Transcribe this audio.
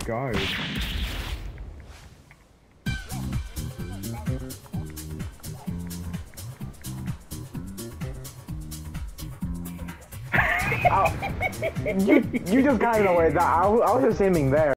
go. You just got in the way. I was just aiming there.